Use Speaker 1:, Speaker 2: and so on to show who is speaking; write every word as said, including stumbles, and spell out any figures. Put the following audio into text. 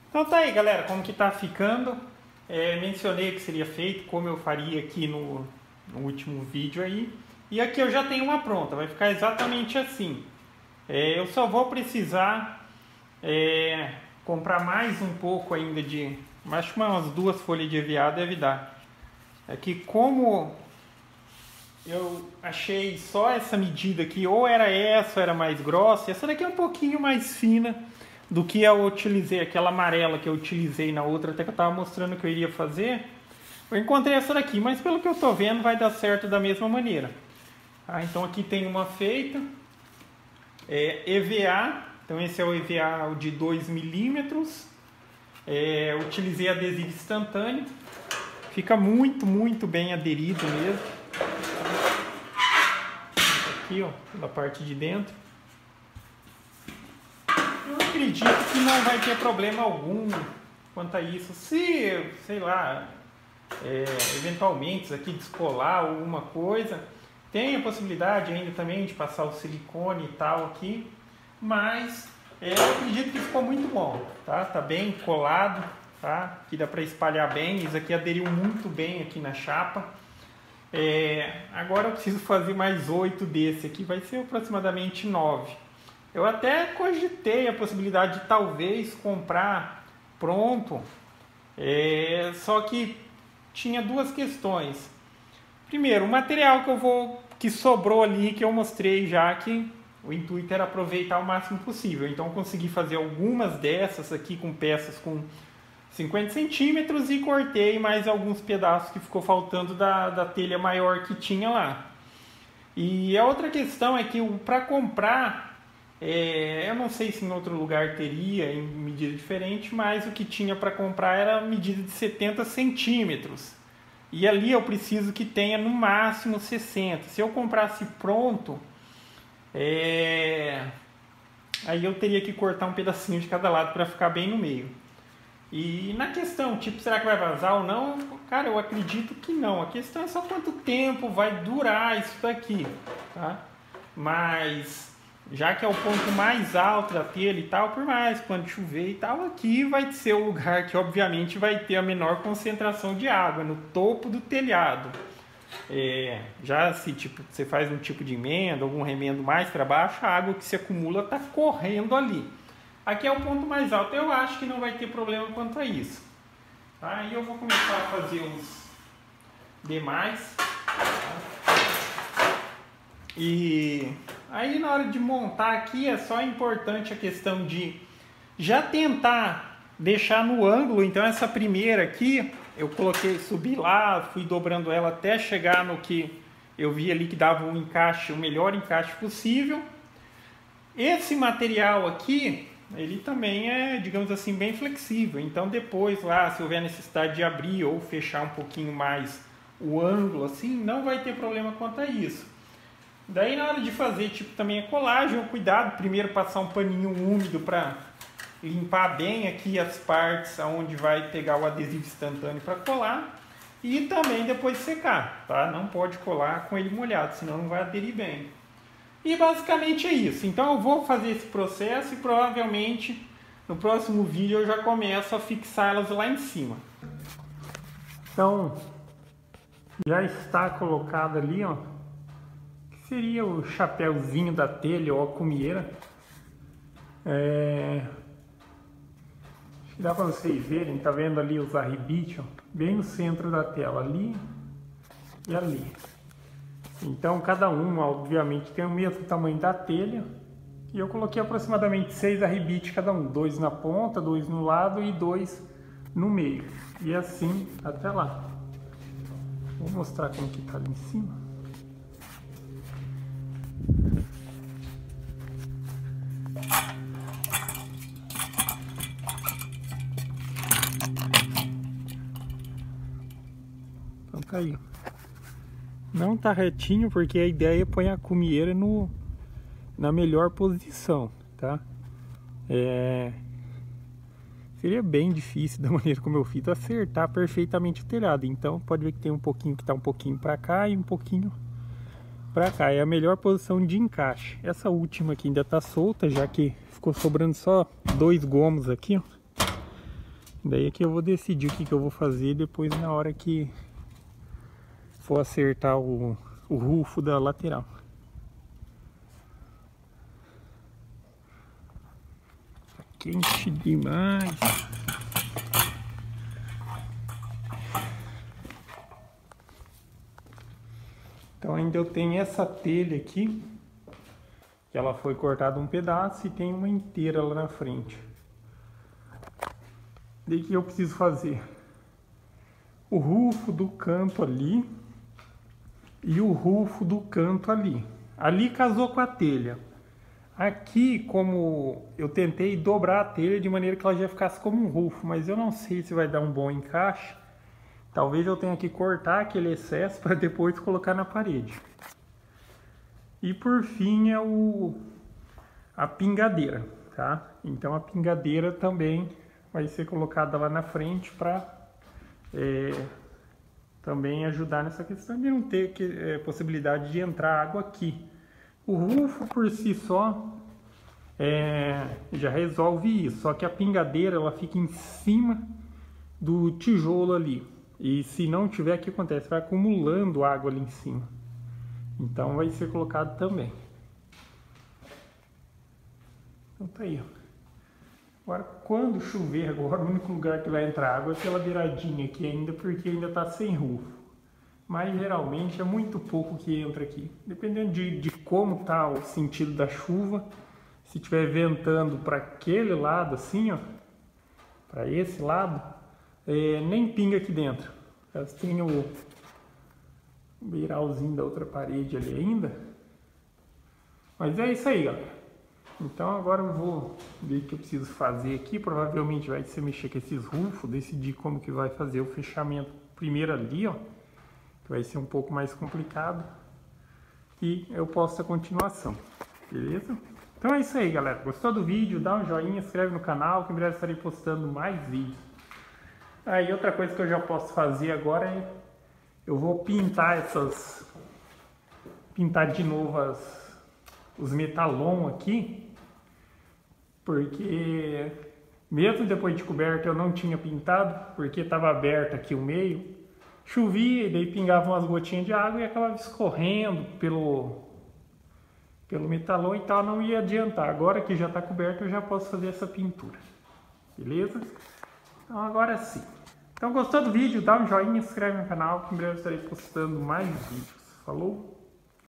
Speaker 1: Então tá aí, galera, como que tá ficando. É, mencionei que seria feito, como eu faria aqui no, no último vídeo aí. E aqui eu já tenho uma pronta, vai ficar exatamente assim. É, eu só vou precisar é, comprar mais um pouco ainda de... Acho que umas duas folhas de E V A deve dar. Aqui como eu achei só essa medida aqui, ou era essa ou era mais grossa, essa daqui é um pouquinho mais fina do que eu utilizei, aquela amarela que eu utilizei na outra, até que eu estava mostrando que eu iria fazer. Eu encontrei essa daqui, mas pelo que eu estou vendo vai dar certo da mesma maneira. Ah, então aqui tem uma feita, é, E V A, então esse é o E V A de dois milímetros, é, utilizei adesivo instantâneo, fica muito, muito bem aderido mesmo. Aqui, ó, pela parte de dentro. Eu acredito que não vai ter problema algum quanto a isso. Se, sei lá, é, eventualmente isso aqui descolar alguma coisa, tem a possibilidade ainda também de passar o silicone e tal aqui, mas é, eu acredito que ficou muito bom, tá? Tá bem colado, tá? Aqui dá para espalhar bem, isso aqui aderiu muito bem aqui na chapa. É, agora eu preciso fazer mais oito desse aqui, vai ser aproximadamente nove. Eu até cogitei a possibilidade de talvez comprar pronto, é, só que tinha duas questões. Primeiro, o material que eu vou que sobrou ali, que eu mostrei já, que o intuito era aproveitar o máximo possível. Então eu consegui fazer algumas dessas aqui com peças com cinquenta centímetros e cortei mais alguns pedaços que ficou faltando da, da telha maior que tinha lá. E a outra questão é que para comprar, é, eu não sei se em outro lugar teria em medida diferente, mas o que tinha para comprar era medida de setenta centímetros. E ali eu preciso que tenha no máximo sessenta. Se eu comprasse pronto, é, aí eu teria que cortar um pedacinho de cada lado para ficar bem no meio. E na questão, tipo, será que vai vazar ou não? Cara, eu acredito que não. A questão é só quanto tempo vai durar isso daqui, tá? Mas, já que é o ponto mais alto da telha e tal, por mais quando chover e tal, aqui vai ser o lugar que obviamente vai ter a menor concentração de água, no topo do telhado. É, já se tipo, você faz um tipo de emenda, algum remendo mais para baixo, a água que se acumula está correndo ali. Aqui é o ponto mais alto, eu acho que não vai ter problema quanto a isso. Aí eu vou começar a fazer os demais. E aí na hora de montar aqui é só importante a questão de já tentar deixar no ângulo. Então essa primeira aqui, eu coloquei, subi lá, fui dobrando ela até chegar no que eu vi ali que dava um encaixe, o melhor encaixe possível. Esse material aqui, ele também é, digamos assim, bem flexível. Então depois lá, se houver necessidade de abrir ou fechar um pouquinho mais o ângulo, assim, não vai ter problema quanto a isso. Daí na hora de fazer, tipo, também a colagem, o cuidado, primeiro passar um paninho úmido para limpar bem aqui as partes onde vai pegar o adesivo instantâneo para colar. E também depois secar, tá? Não pode colar com ele molhado, senão não vai aderir bem. E basicamente é isso. Então eu vou fazer esse processo e provavelmente no próximo vídeo eu já começo a fixá-las lá em cima. Então já está colocado ali, ó, que seria o chapéuzinho da telha ou a cumieira. É... Acho que dá para vocês verem, tá vendo ali os arribites, ó, bem no centro da tela, ali e ali. Então cada uma obviamente tem o mesmo tamanho da telha. E eu coloquei aproximadamente seis arribites cada um. Dois na ponta, dois no lado e dois no meio. E assim até lá. Vou mostrar como que tá ali em cima. Então tá aí. Não tá retinho porque a ideia é pôr a cumieira no, na melhor posição, tá? É, seria bem difícil da maneira como eu fiz acertar perfeitamente o telhado. Então pode ver que tem um pouquinho que tá um pouquinho para cá e um pouquinho para cá. É a melhor posição de encaixe. Essa última aqui ainda tá solta, já que ficou sobrando só dois gomos aqui, ó. Daí é que eu vou decidir o que, que eu vou fazer depois na hora que for acertar o, o rufo da lateral. Tá quente demais. Então ainda eu tenho essa telha aqui, que ela foi cortada um pedaço e tem uma inteira lá na frente. Daí que eu preciso fazer o rufo do canto ali e o rufo do canto ali. Ali casou com a telha. Aqui, como eu tentei dobrar a telha de maneira que ela já ficasse como um rufo, mas eu não sei se vai dar um bom encaixe. Talvez eu tenha que cortar aquele excesso para depois colocar na parede. E por fim é o, a pingadeira, tá? Então a pingadeira também vai ser colocada lá na frente para é, também ajudar nessa questão de não ter que, é, possibilidade de entrar água aqui. O rufo por si só é, já resolve isso, só que a pingadeira ela fica em cima do tijolo ali. E se não tiver, o que acontece? Vai acumulando água ali em cima. Então vai ser colocado também. Então tá aí, ó. Agora, quando chover agora, o único lugar que vai entrar água é pela beiradinha aqui ainda, porque ainda tá sem rufo. Mas geralmente é muito pouco que entra aqui. Dependendo de, de como tá o sentido da chuva, se estiver ventando para aquele lado assim, ó, para esse lado, é, nem pinga aqui dentro. Elas têm o beiralzinho da outra parede ali ainda. Mas é isso aí, galera. Então agora eu vou ver o que eu preciso fazer aqui. Provavelmente vai ser mexer com esses rufos, decidir como que vai fazer o fechamento primeiro ali, ó. Que vai ser um pouco mais complicado. E eu posto a continuação, beleza? Então é isso aí, galera. Gostou do vídeo? Dá um joinha, se inscreve no canal, que em breve estarei postando mais vídeos. Aí outra coisa que eu já posso fazer agora é eu vou pintar essas pintar de novo as, os metalon aqui, porque mesmo depois de coberto eu não tinha pintado, porque estava aberto aqui o meio, chovia e daí pingavam umas gotinhas de água e acabava escorrendo pelo pelo metalon e tal, não ia adiantar. Agora que já está coberto eu já posso fazer essa pintura, beleza? Então agora sim. Então gostou do vídeo? Dá um joinha, se inscreve no canal que em breve estarei postando mais vídeos. Falou?